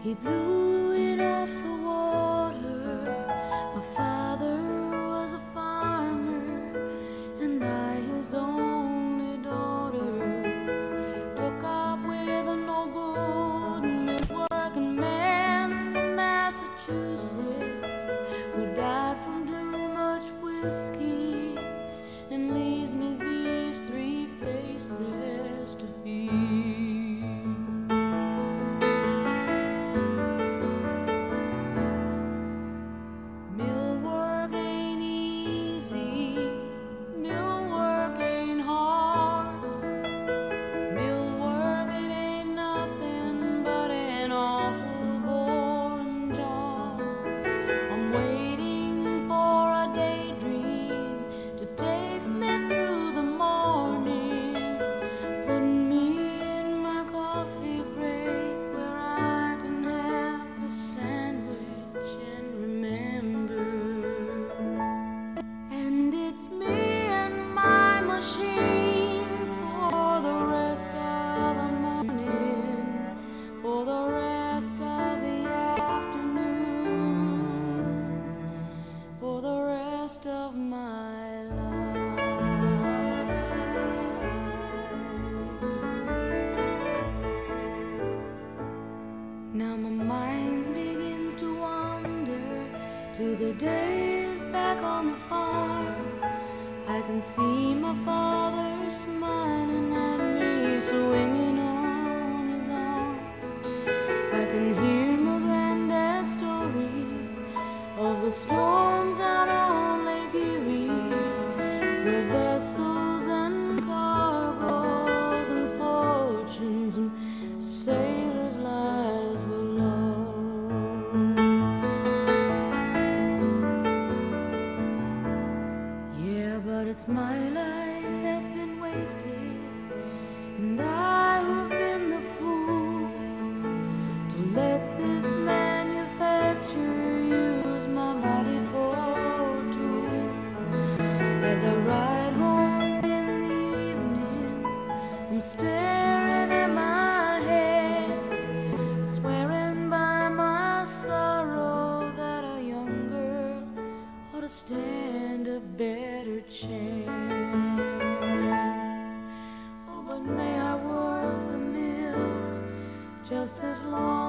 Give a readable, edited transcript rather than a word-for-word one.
He blew it off the water. My father was a farmer, and I, his only daughter, took up with an old good millworking man from Massachusetts, who died from too much whiskey and leaves me these three faces to feed. Millwork ain't easy, millwork ain't hard. Millwork, it ain't nothing but an awful boring job. I'm waiting for a daydream to take me through the morning, putting me in my coffee break where I can have a sandwich and remember. And it's me and my machine for the rest of the morning, for the rest of the afternoon, for the rest of my life. Now my mind begins to wander to the days back on the farm. I can see my father smiling at me, swinging on his arm. I can hear my granddad's stories of the storms out on Lake Erie, where vessels and cargoes and fortunes and sailors' lives were lost. Yeah, but it's my life has been wasted, and I who've been the fool to let this manufacturer use my body for tools. As I ride home in the evening, I'm staring at my hands, swearing by my sorrow that a young girl ought to stand a better chance. Oh, but may I work the mills just as long